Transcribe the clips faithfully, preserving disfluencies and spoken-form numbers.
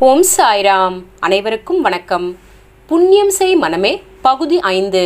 ஓம் சாய்ராம். அனைவருக்கும் வணக்கம். புண்ணியம் செய் மனமே பகுதி ஐந்து.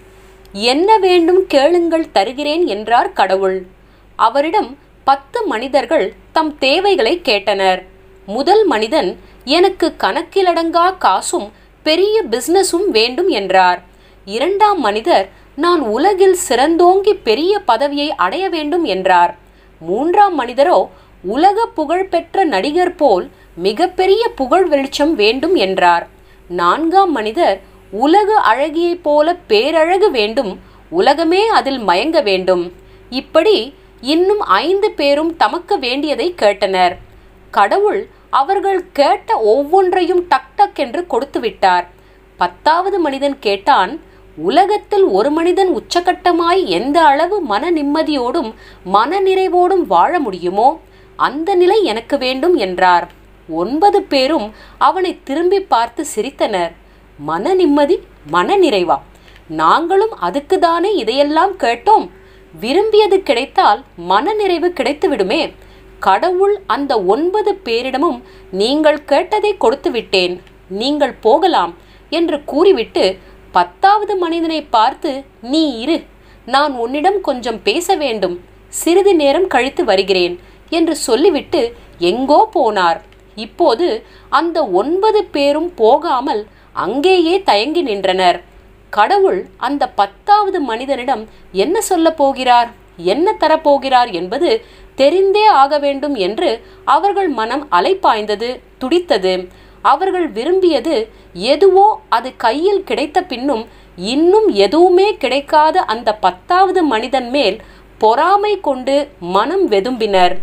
என்ன வேண்டும் கேளுங்கள் தருகிறேன் என்றார் கடவுள். அவரிடம் பத்து மனிதர்கள் தம் தேவைகளை கேட்டனர். முதல் மனிதன், எனக்கு கணக்கிலடங்கா காசும் பெரிய பிசினஸும் வேண்டும் என்றார். இரண்டாம் மனிதர், நான் உலகில் சிறந்தோங்கி பெரிய பதவியை அடைய வேண்டும் என்றார். மூன்றாம் மனிதரோ, உலக புகழ்பெற்ற நடிகர் போல் மிகப்பெரிய புகழ் வெளிச்சம் வேண்டும் என்றார். நான்காம் மனிதர், உலக அழகியைப் போல பேரழகு வேண்டும், உலகமே அதில் மயங்க வேண்டும். இப்படி இன்னும் ஐந்து பேரும் தமக்கு வேண்டியதை கேட்டனர். கடவுள் அவர்கள் கேட்ட ஒவ்வொன்றையும் டக் டக் என்று கொடுத்து விட்டார். பத்தாவது மனிதன் கேட்டான், உலகத்தில் ஒரு மனிதன் உச்சகட்டமாய் எந்த அளவு மன நிம்மதியோடும் மன நிறைவோடும் வாழ முடியுமோ அந்த நிலை எனக்கு வேண்டும் என்றார். ஒன்பது பேரும் அவனை திரும்பி பார்த்து சிரித்தனர். மன நிம்மதி, மன நிறைவா? நாங்களும் அதுக்குதானே இதையெல்லாம் கேட்டோம். விரும்பியது கிடைத்தால் மன நிறைவு கிடைத்து விடுமே. கடவுள் அந்த ஒன்பது பேரிடமும் நீங்கள் கேட்டதை கொடுத்து விட்டேன், நீங்கள் போகலாம் என்று கூறிவிட்டு பத்தாவது மனிதனை பார்த்து, நீ இரு, நான் உன்னிடம் கொஞ்சம் பேச வேண்டும், சிறிது நேரம் கழித்து வருகிறேன் என்று சொல்லிவிட்டு எங்கோ போனார். இப்போது அந்த ஒன்பது பேரும் போகாமல் அங்கேயே தயங்கி நின்றனர். கடவுள் அந்த பத்தாவது மனிதனிடம் என்ன சொல்ல போகிறார், என்ன தரப்போகிறார் என்பது தெரிந்தே ஆக வேண்டும் என்று அவர்கள் மனம் அலைப்பாய்ந்தது, துடித்தது. அவர்கள் விரும்பியது எதுவோ அது கையில் கிடைத்த பின்னும் இன்னும் எதுவுமே கிடைக்காத அந்த பத்தாவது மனிதன் மேல் பொறாமை கொண்டு மனம் வெதும்பினர்.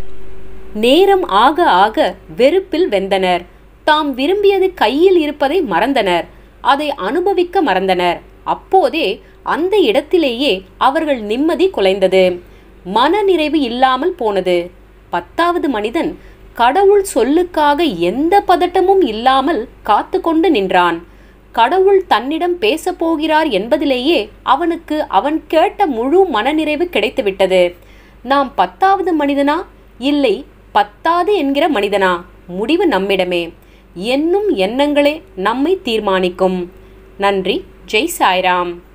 நேரம் ஆக ஆக வெறுப்பில் வெந்தனர். தாம் விரும்பியது கையில் இருப்பதை மறந்தனர், அதை அனுபவிக்க மறந்தனர். அப்போதே அந்த இடத்திலேயே அவர்கள் நிம்மதி குலைந்தது, மன நிறைவு இல்லாமல் போனது. பத்தாவது மனிதன் கடவுள் சொல்லுக்காக எந்த பதட்டமும் இல்லாமல் காத்து கொண்டு நின்றான். கடவுள் தன்னிடம் பேச போகிறார் என்பதிலேயே அவனுக்கு அவன் கேட்ட முழு மனநிறைவு கிடைத்துவிட்டது. நாம் பத்தாவது மனிதனா, இல்லை பத்தாது என்கிற மனிதனா? முடிவு நம்மிடமே. எண்ணும் எண்ணங்களே நம்மை தீர்மானிக்கும். நன்றி. ஜெய் சாய்ராம்.